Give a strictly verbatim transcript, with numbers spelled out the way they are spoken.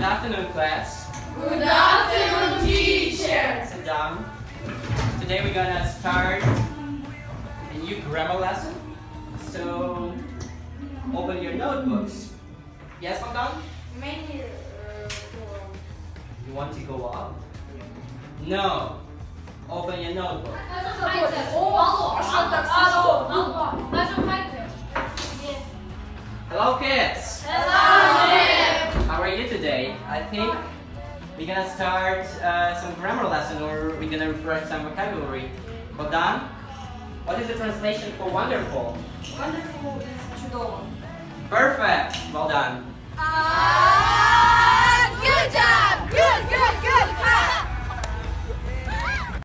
afternoon, class. Good afternoon, teacher. Sit down. Today we're gonna start a new grammar lesson. So, open your notebooks. Yes, Bogdan? Maybe uh, You want to go up? No. Open your notebook. Hello, kids. Hello. How are you today? I think we're gonna start uh, some grammar lesson, or we're gonna refresh some vocabulary. Bogdan, what is the translation for wonderful? Wonderful is чудово. Perfect. Well done. Ah.